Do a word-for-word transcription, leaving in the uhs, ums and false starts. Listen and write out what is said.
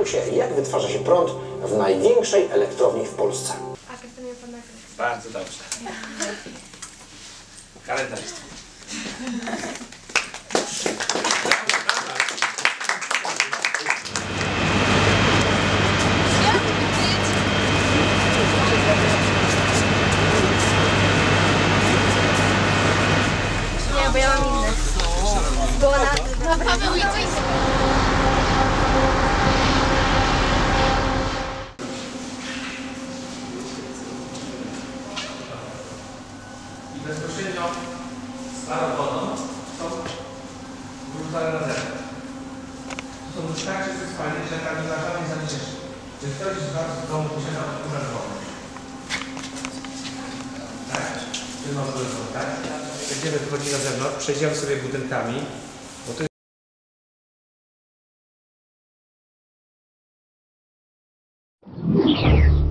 dowiemy się, jak wytwarza się prąd w największej elektrowni w Polsce. A to mnie pan nagrał. Bardzo dobrze. Kalendarzysta. Nie, bo ja mam inne. Bo na... na Paweł, idź. I bezpośrednio z parą wodą są wyrzucane na zewnątrz. To są już tak czyste spalnie, że tam nie ma żadnej zanieczyszczeń. Czy ktoś z Was w domu posiada odkurzacz wody? Tak? Czy mam złego, tak? Będziemy wychodzić na zewnątrz, przejdziemy sobie budynkami, bo to jest...